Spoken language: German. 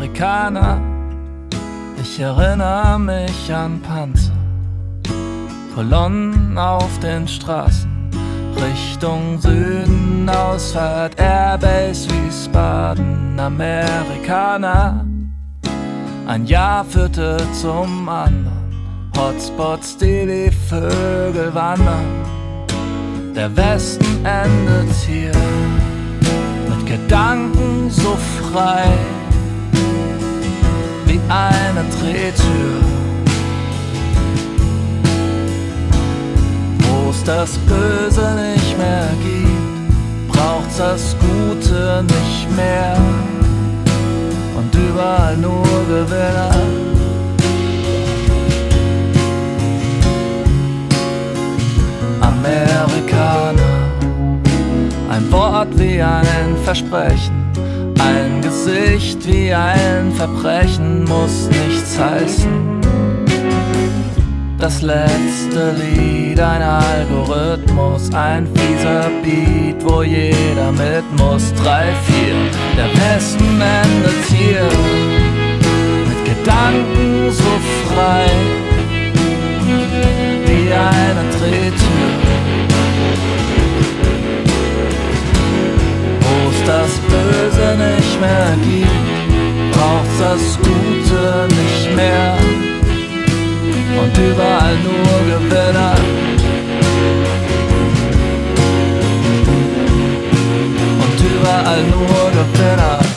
Amerikaner. Ich erinnere mich an Panzer, Kolonnen auf den Straßen, Richtung Süden, Ausfahrt Airbase Wiesbaden. Amerikaner, ein Jahr führte zum anderen, Hotspots, die wie Vögel wandern. Der Westen endet hier, mit Gedanken so frei wie eine Drehtür. Wo es das Böse nicht mehr gibt, braucht's das Gute nicht mehr. Und überall nur Gewinner. Amerikaner, ein Wort wie ein Versprechen, ein Gesicht wie ein Verbrechen, muss nichts heißen. Das letzte Lied, ein Algorithmus, ein fieser Beat, wo jeder mit muss. 3, 4, der Westen endet hier, mit Gedanken so frei wie eine Drehtür. Wo es das Böse nicht mehr gibt, braucht's das Gute nicht mehr. Und überall nur Gewinner. Und überall nur Gewinner.